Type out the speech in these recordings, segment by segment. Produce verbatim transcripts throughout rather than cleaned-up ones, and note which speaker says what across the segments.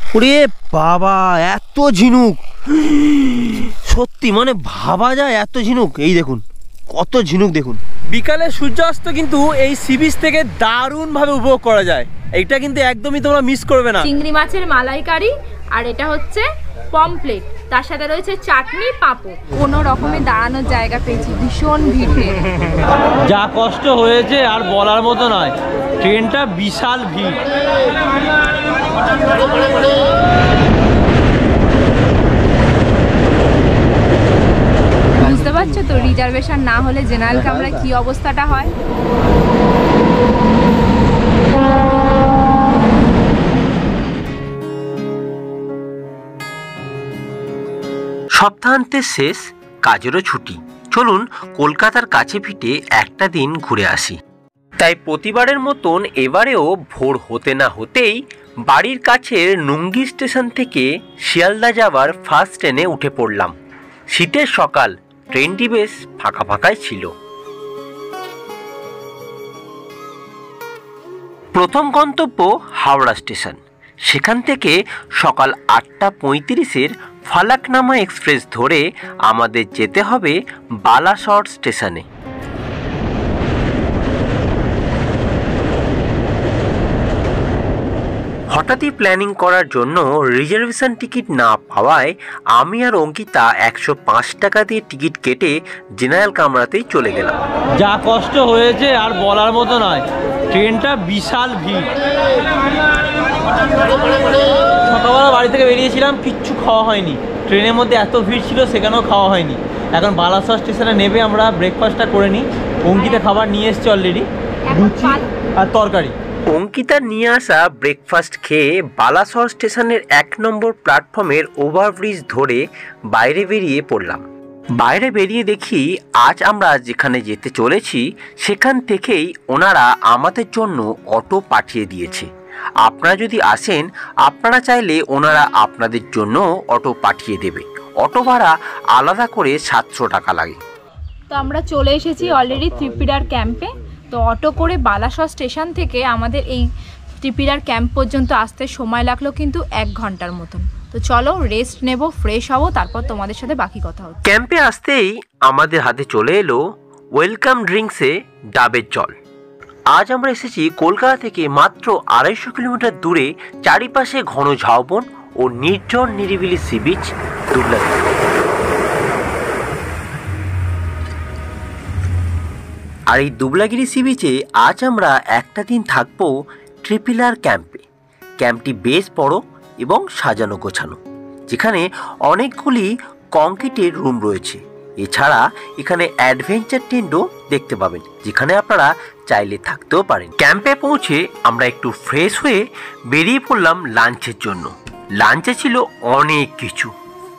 Speaker 1: ওরে বাবা, এত ঝিনুক! সত্যি মানে ভাবা যায় এত ঝিনুক। এই দেখুন কত ঝিনুক দেখুন। বিকালে সূর্যাস্ত কিন্তু এই সি বিচ থেকে দারুণ ভাবে উপভোগ করা যায়। এটা কিন্তু একদমই তোমরা মিস করবে না।
Speaker 2: চিংড়ি মাছের মালাইকারি, আর এটা হচ্ছে পমপ্লেট, তার সাথে রয়েছে চাটনি, পাঁপড়। কোনো রকমের দাঁড়ানোর জায়গা পেয়েছি, ভীষণ ভিড়।
Speaker 1: যা কষ্ট হয়েছে আর বলার মতো নয়, ট্রেনটা বিশাল ভিড়।
Speaker 2: বুঝতে পারছো তো রিজার্ভেশন না হলে জেনারেল কামরায় কি অবস্থাটা হয়।
Speaker 1: সপ্তাহান্তের শেষ, কাজেরও ছুটি। চলুন কলকাতার কাছে পিঠে একটা দিন ঘুরে আসি। তাই প্রতিবারের মতন এবারেও ভোর হতে না হতেই বাড়ির কাছের নুঙ্গি স্টেশন থেকে শিয়ালদা যাওয়ার ফার্স্ট ট্রেনে উঠে পড়লাম। শীতের সকাল, ট্রেনটি বেশ ফাঁকা ফাঁকাই ছিল। প্রথম গন্তব্য হাওড়া স্টেশন। সেখান থেকে সকাল আটটা পঁয়ত্রিশের ফালাকনামা এক্সপ্রেস ধরে আমাদের যেতে হবে বালাসর স্টেশনে। হঠাৎই প্ল্যানিং করার জন্য রিজার্ভেশন টিকিট না পাওয়ায় আমি আর অঙ্কিতা একশো পাঁচ টাকা দিয়ে টিকিট কেটে জেনারেল কামরাতেই চলে গেলাম। যা কষ্ট হয়েছে আর বলার মতো নয়, ট্রেনটা বিশাল ভিড়। সকালবেলা বাড়ি থেকে বেরিয়েছিলাম, কিচ্ছু খাওয়া হয়নি। ট্রেনের মধ্যে এত ভিড় ছিল, সেখানেও খাওয়া হয়নি। এখন বালাসর স্টেশনে নেমে আমরা ব্রেকফাস্টটা করে নিই। অঙ্কিতা খাবার নিয়ে এসছে অলরেডি, লুচি আর তরকারি। অঙ্কিতার নিয়ে আসা ব্রেকফাস্ট খেয়ে বালাসর স্টেশনের এক নম্বর প্ল্যাটফর্মের ওভারব্রিজ ধরে বাইরে বেরিয়ে পড়লাম। বাইরে বেরিয়ে দেখি আজ আমরা যেখানে যেতে চলেছি সেখান থেকেই ওনারা আমাদের জন্য অটো পাঠিয়ে দিয়েছে। আপনারা যদি আসেন, আপনারা চাইলে ওনারা আপনাদের জন্য অটো পাঠিয়ে দেবে। অটো ভাড়া আলাদা করে সাতশো টাকা লাগে।
Speaker 2: তো আমরা চলে এসেছি অলরেডি ত্রিপুরার ক্যাম্পে। তো অটো করে বালাসর স্টেশন থেকে আমাদের এই ত্রিপুরার ক্যাম্প পর্যন্ত আসতে সময় লাগলো কিন্তু এক ঘন্টার মতন। তো চলো রেস্ট নেব, ফ্রেশ হব, তারপর তোমাদের সাথে বাকি কথা হবে।
Speaker 1: ক্যাম্পে আসতেই আমাদের হাতে চলে এলো ওয়েলকাম ড্রিঙ্কসে ডাবের জল। আজ আমরা এসেছি কলকাতা থেকে মাত্র আড়াইশো কিলোমিটার দূরে, চারিপাশে ঘন ঝাউবন ও নির্জন নিরিবিলি সি বিচ দুবলাগিরি। আর এই দুবলাগিরি সি বিচে আজ আমরা একটা দিন থাকবো ট্রিপিলার ক্যাম্পে। ক্যাম্পটি বেশ বড় এবং সাজানো গোছানো, যেখানে অনেকগুলি কংক্রিটের রুম রয়েছে। এছাড়া এখানে অ্যাডভেঞ্চার টেন্টও দেখতে পাবেন, যেখানে আপনারা চাইলে থাকতেও পারেন। ক্যাম্পে পৌঁছে আমরা একটু ফ্রেশ হয়ে বেরিয়ে পড়লাম লাঞ্চের জন্য। লাঞ্চে ছিল অনেক কিছু।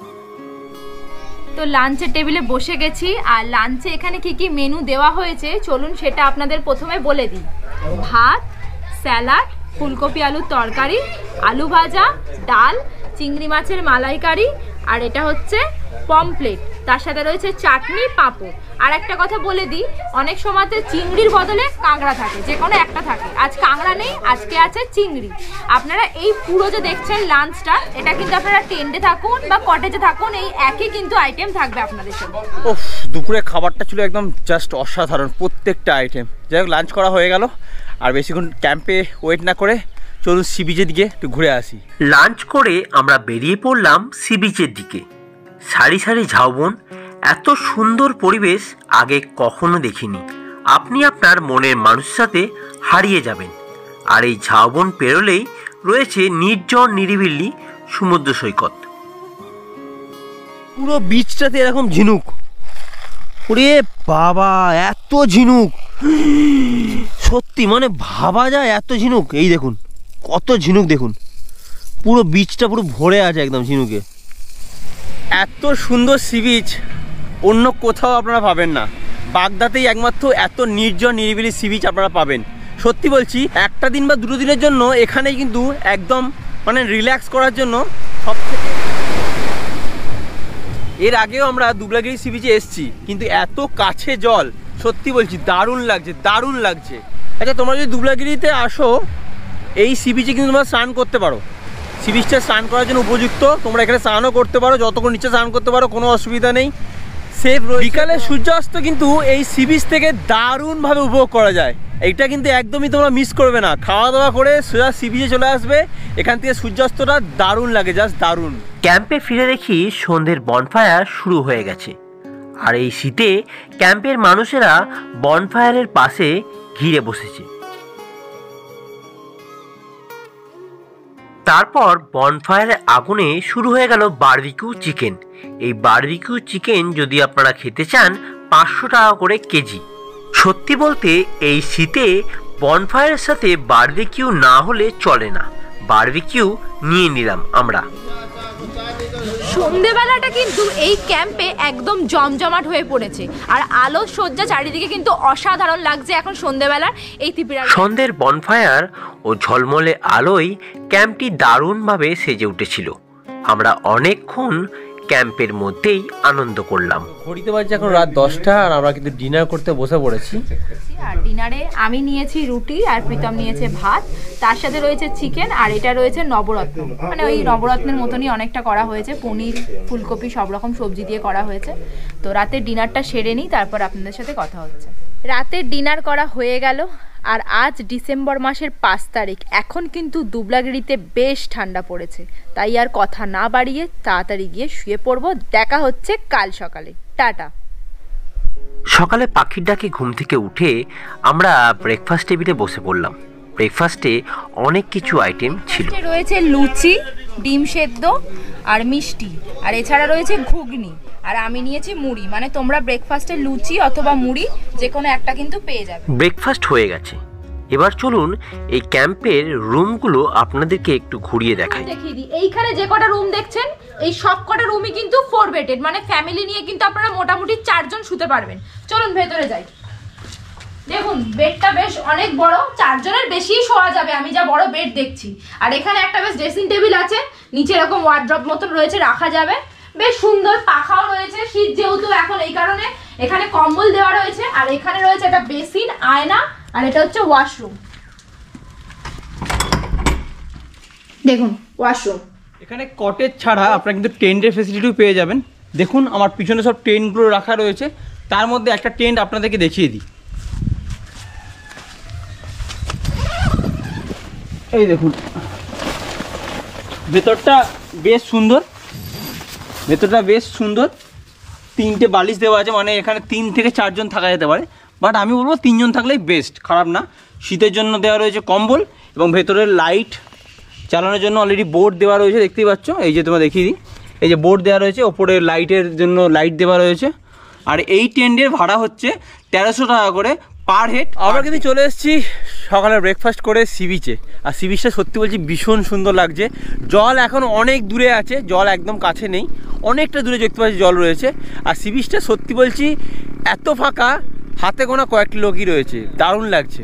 Speaker 2: তো লাঞ্চের টেবিলে বসে গেছি, আর লাঞ্চে এখানে কি কি মেনু দেওয়া হয়েছে চলুন সেটা আপনাদের প্রথমে বলে দিই। ভাত, স্যালাড, ফুলকপি আলুর তরকারি, আলু ভাজা, ডাল, চিংড়ি মাছের মালাইকারি, আর এটা হচ্ছে পমপ্লেট, তার সাথে রয়েছে চাটনি, পাঁপড়। আর একটা কথা বলে দিই, অনেক সময়তে চিংড়ির বদলে কাঁকড়া থাকে, যে কোনো একটা থাকে। আজ কাঁকড়া নেই, আজকে আছে চিংড়ি। আপনারা এই পুরো যে দেখছেন লাঞ্চটা, এটা কিন্তু আপনারা টেন্টে থাকুন বা কটেজে থাকুন, এই একই কিন্তু আইটেম থাকবে আপনাদের সাথে।
Speaker 1: ও, দুপুরে খাবারটা ছিল একদম জাস্ট অসাধারণ, প্রত্যেকটা আইটেম। যাই হোক, লাঞ্চ করা হয়ে গেল, আর বেশিক্ষণ ক্যাম্পে ওয়েট না করে চলুন সি বিচের দিকে একটু ঘুরে আসি। লাঞ্চ করে আমরা বেরিয়ে পড়লাম সি বিচের দিকে। সারি সারি ঝাউবন, এত সুন্দর পরিবেশ আগে কখনো দেখিনি। আপনি আপনার মনের মানুষের সাথে হারিয়ে যাবেন। আর এই ঝাউবন পেরোলেই রয়েছে নির্জন নিরিবিলি সমুদ্র সৈকত। পুরো বিচটাতে এরকম ঝিনুক। ওরে বাবা, এত ঝিনুক! সত্যি মানে ভাবা যায় এত ঝিনুক। এই দেখুন কত ঝিনুক দেখুন, পুরো বিচটা পুরো ভরে আছে একদম ঝিনুকে। এত সুন্দর সি বিচ অন্য কোথাও আপনারা পাবেন না। বাগদাতেই একমাত্র এত নির্জন নিরিবিলি সি বিচ আপনারা পাবেন। সত্যি বলছি, একটা দিন বা দুটো দিনের জন্য এখানেই কিন্তু একদম মানে রিল্যাক্স করার জন্য সব থেকে। এর আগেও আমরা দুবলাগিরি সি বিচে এসেছি, কিন্তু এত কাছে জল, সত্যি বলছি দারুণ লাগছে, দারুণ লাগছে। আচ্ছা, তোমরা যদি দুবলাগিরিতে আসো, এই সি বিচে কিন্তু তোমরা স্নান করতে পারো। সি বিচটা স্নান করার জন্য উপযুক্ত। তোমরা এখানে স্নানও করতে পারো, যতক্ষণ নিচে স্নান করতে পারো, কোনো অসুবিধা নেই, সেফ। বিকালে সূর্যাস্ত কিন্তু এই সি বিচ থেকে দারুণভাবে উপভোগ করা যায়। এইটা কিন্তু একদমই তোমরা মিস করবে না। খাওয়া দাওয়া করে সোজা সি বিচে চলে আসবে, এখান থেকে সূর্যাস্তটা দারুণ লাগে, জাস্ট দারুণ।
Speaker 3: ক্যাম্পে ফিরে দেখি সন্ধ্যের বনফায়ার শুরু হয়ে গেছে, আর এই শীতে ক্যাম্পের মানুষেরা বনফায়ারের পাশে ঘিরে বসেছে। তারপর বনফায়ারের আগুনে শুরু হয়ে গেল বারবিকিউ চিকেন। এই বারবিকিউ চিকেন যদি আপনারা খেতে চান পাঁচশো টাকা করে কেজি। সত্যি বলতে এই শীতে বনফায়ারের সাথে বারবিকিউ না হলে চলে না। বারবিকিউ নিয়ে নিলাম আমরা।
Speaker 2: সন্ধেবেলাটা কিন্তু এই ক্যাম্পে একদম জমজমাট হয়ে পড়েছে, আর আলো সজ্জা চারিদিকে কিন্তু অসাধারণ লাগছে এখন সন্ধেবেলার এই ত্রিপুরা।
Speaker 3: সন্ধ্যের বনফায়ার ও ঝলমলে আলোয় ক্যাম্পটি দারুণভাবে সেজে উঠেছিল। আমরা অনেকক্ষণ ক্যাম্পের মধ্যেই আনন্দ করলাম।
Speaker 1: ঘড়িতে বাজছে এখন রাত দশটা, আর আমরা কিন্তু ডিনার করতে বসে পড়েছি।
Speaker 2: আর ডিনারে আমি নিয়েছি রুটি, আর প্রীতম নিয়েছে ভাত, তার সাথে রয়েছে চিকেন, আর এটা রয়েছে নবরত্ন, মানে ওই নবরত্নের মতনই অনেকটা করা হয়েছে, পনির, ফুলকপি, সব রকম সবজি দিয়ে করা হয়েছে। তো রাতের ডিনারটা সেরে নিই, তারপর আপনাদের সাথে কথা হচ্ছে। রাতের ডিনার করা হয়ে গেল, আর আজ ডিসেম্বর মাসের পাঁচ তারিখ। এখন কিন্তু দুবলাগিরিতে বেশ ঠান্ডা পড়েছে, তাই আর কথা না বাড়িয়ে তাড়াতাড়ি গিয়ে শুয়ে পড়বো। দেখা হচ্ছে কাল সকালে। টাটা।
Speaker 3: সকালে পাখির ডাকে ঘুম থেকে উঠে আমরা ব্রেকফাস্ট টেবিলে বসে পড়লাম। ব্রেকফাস্টে অনেক কিছু আইটেম ছিল।
Speaker 2: রয়েছে লুচি, ডিম সেদ্ধ আর মিষ্টি, আর এছাড়া রয়েছে ঘুগনি, আর আমি নিয়েছি মুড়ি। মানে তোমরা ব্রেকফাস্টে লুচি অথবা মুড়ি যে কোনো একটা কিন্তু পেয়ে যাবে।
Speaker 3: ব্রেকফাস্ট হয়ে গেছে, এবার চলুন এই ক্যাম্পের রুমগুলো আপনাদেরকে একটু ঘুরিয়ে দেখাই।
Speaker 2: দেখিয়ে দিই, এইখানে যে কটা রুম দেখছেন এই সব কটা রুমই কিন্তু ফোর বেডেড, মানে ফ্যামিলি নিয়ে কিন্তু আপনারা মোটামুটি চারজন শুতে পারবেন। চলুন ভেতরে যাই। দেখুন বেডটা বেশ অনেক বড়, চারজনের বেশি শোয়া যাবে আমি যা বড় বেড দেখছি। আর এখানে একটা বেশ ড্রেসিং টেবিল আছে, নিচে এরকম ওয়ার্ড্রপ মতন রয়েছে, রাখা যাবে। বেশ সুন্দর পাখাও রয়েছে, শীত যেহেতু এখন এই কারণে এখানে কম্বল দেওয়া রয়েছে। আর এখানে রয়েছে একটা বেসিন, আয়না, আর এটা হচ্ছে ওয়াশরুম। দেখুন ওয়াশরুম।
Speaker 1: এখানে কটেজ ছাড়া আপনারা কিন্তু টেন্টের ফেসিলিটিও পেয়ে যাবেন। দেখুন আমার পিছনে সব টেন্টগুলো রাখা রয়েছে, তার মধ্যে একটা টেন্ট আপনাদেরকে দেখিয়ে দিই। এই দেখুন ভেতরটা বেশ সুন্দর, ভেতরটা বেশ সুন্দর। তিনটে বালিশ দেওয়া আছে, মানে এখানে তিন থেকে চারজন থাকা যেতে পারে, বাট আমি বলবো তিনজন থাকলেই বেস্ট, খারাপ না। শীতের জন্য দেওয়া রয়েছে কম্বল, এবং ভেতরের লাইট চালানোর জন্য অলরেডি বোর্ড দেওয়া রয়েছে, দেখতেই পাচ্ছ। এই যে তোমরা দেখিয়ে দিই, এই যে বোর্ড দেওয়া রয়েছে, ওপরে লাইটের জন্য লাইট দেওয়া রয়েছে। আর এই টেন্টের ভাড়া হচ্ছে তেরোশো টাকা করে পার হেড। আমরা কিন্তু চলে এসেছি সকালে ব্রেকফাস্ট করে সি বিচে, আর সি বিচটা সত্যি বলছি ভীষণ সুন্দর লাগছে। জল এখন অনেক দূরে আছে, জল একদম কাছে নেই, অনেকটা দূরে দেখতে পাচ্ছি জল রয়েছে। আর সি বিচটা সত্যি বলছি এত ফাঁকা, হাতে গোনা কয়েকটি লোকই রয়েছে, দারুণ লাগছে।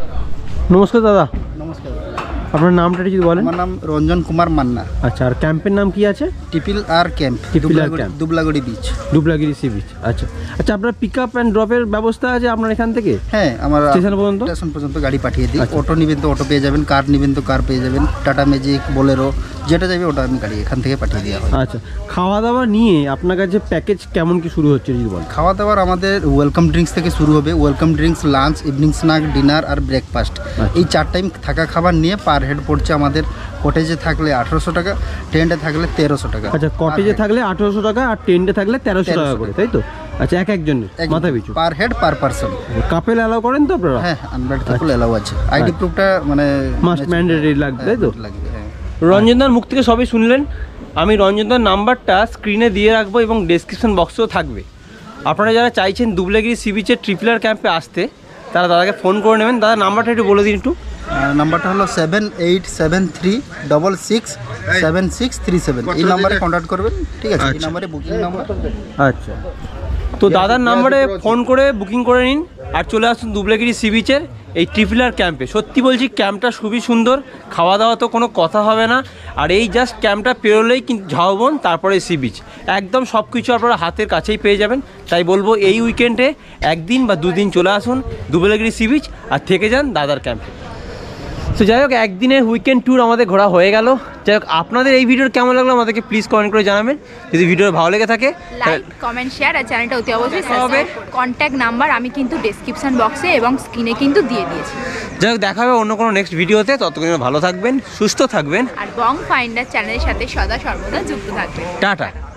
Speaker 1: নমস্কার দাদা।
Speaker 4: নমস্কার।
Speaker 1: আপনার নামটা যদি বলেন।
Speaker 4: আমার নাম রঞ্জন কুমার মান্না।
Speaker 1: আচ্ছা, আর ক্যাম্পের নাম কি আছে?
Speaker 4: Triple R camp,
Speaker 1: triple R camp,
Speaker 4: Dublagari beach,
Speaker 1: Dublagiri sea beach. আচ্ছা আচ্ছা, আপনার পিক আপ অ্যান্ড ড্রপের ব্যবস্থা আছে আপনার এখান থেকে?
Speaker 4: হ্যাঁ, আমার
Speaker 1: স্টেশন পর্যন্ত
Speaker 4: স্টেশন পর্যন্ত গাড়ি পাঠিয়ে দিই। অটো নেবেন তো অটো পেয়ে যাবেন, কার নেবেন তো কার পেয়ে যাবেন, টাটা ম্যাজিক, বোলেরো, যেটা যাবে ওটা আমি গাড়ি এখান থেকে পাঠিয়ে দেওয়া হয়।
Speaker 1: আচ্ছা, খাওয়া দাওয়া নিয়ে আপনার কাছে প্যাকেজ কেমন কি শুরু হচ্ছে যদি বলেন?
Speaker 4: খাওয়া দাওয়ার আমাদের ওয়েলকাম ড্রিঙ্কস থেকে শুরু হবে। Welcome drinks, lunch, evening snack, dinner আর ব্রেকফাস্ট, এই চার টাইম থাকা খাবার নিয়ে পার হেড পড়ছে আমাদের। কটেজে থাকলে আঠারোশো টাকা, টেন্টে থাকলে তেরোশো টাকা।
Speaker 1: আচ্ছা, কটেজে থাকলে আঠারোশো টাকা আর টেন্টে থাকলে তেরোশো টাকা করে, তাই তো? আচ্ছা, এক একজনের মাথা পিছু
Speaker 4: per head per person.
Speaker 1: Couple allow করেন তো আপনারা?
Speaker 4: হ্যাঁ, আনম্যারিড কাপল অ্যালাউ আছে। আইডি প্রুফটা মানে
Speaker 1: মাস্ট ম্যান্ডেটরি লাগবে, তাই তো?
Speaker 4: লাগবে।
Speaker 1: রঞ্জনদার মুখ থেকে সবই শুনলেন। আমি রঞ্জনদার নাম্বারটা স্ক্রিনে দিয়ে রাখবো এবং ডেসক্রিপশন বক্সেও থাকবে। আপনারা যারা চাইছেন দুবলাগিরি সি বিচের ট্রিপলার ক্যাম্পে আসতে, তারা দাদাকে ফোন করে নেবেন। দাদা নাম্বারটা একটু বলে দিন একটু।
Speaker 4: নাম্বারটা হলো seven eight seven three double six seven six three seven. এই নাম্বারে কন্ট্যাক্ট করবেন, ঠিক আছে? এই নাম্বারে বুকিং নাম্বার।
Speaker 1: আচ্ছা, তো দাদার নাম্বারে ফোন করে বুকিং করে নিন আর চলে আসুন দুবলাগিরি সি বিচের এই ট্রিপলার ক্যাম্পে। সত্যি বলছি ক্যাম্পটা খুবই সুন্দর, খাওয়া দাওয়া তো কোনো কথা হবে না। আর এই জাস্ট ক্যাম্পটা পেরোলেই কিন্তু ঝাউবন, তারপরে সি বিচ, একদম সব কিছু আপনারা হাতের কাছেই পেয়ে যাবেন। তাই বলবো এই উইকেন্ডে একদিন বা দুদিন চলে আসুন দুবলাগিরি সি বিচ আর থেকে যান দাদার ক্যাম্পে। তো যাই হোক একদিনের উইকেন্ড ট্যুর আমাদের ঘোরা হয়ে গেল। যাই হোক আপনাদের এই ভিডিওর কেমন লাগলো আমাদেরকে প্লিজ কমেন্ট করে জানাবেন। যদি ভিডিও ভালো লেগে থাকে
Speaker 2: লাইক কমেন্ট শেয়ার আর চ্যানেলটা অতি অবশ্যই সাবস্ক্রাইব। কন্ট্যাক্ট নাম্বার আমি কিন্তু ডেসক্রিপশন বক্সে এবং স্ক্রিনে কিন্তু দিয়ে দিয়েছি।
Speaker 1: যাই হোক দেখা হবে অন্য কোনো নেক্সট ভিডিওতে, ততক্ষণ ভালো থাকবেন, সুস্থ থাকবেন
Speaker 2: আর বং ফাইন্ডার চ্যানেলের সাথে সদা সর্বদা যুক্ত থাকবেন।
Speaker 1: টাটা।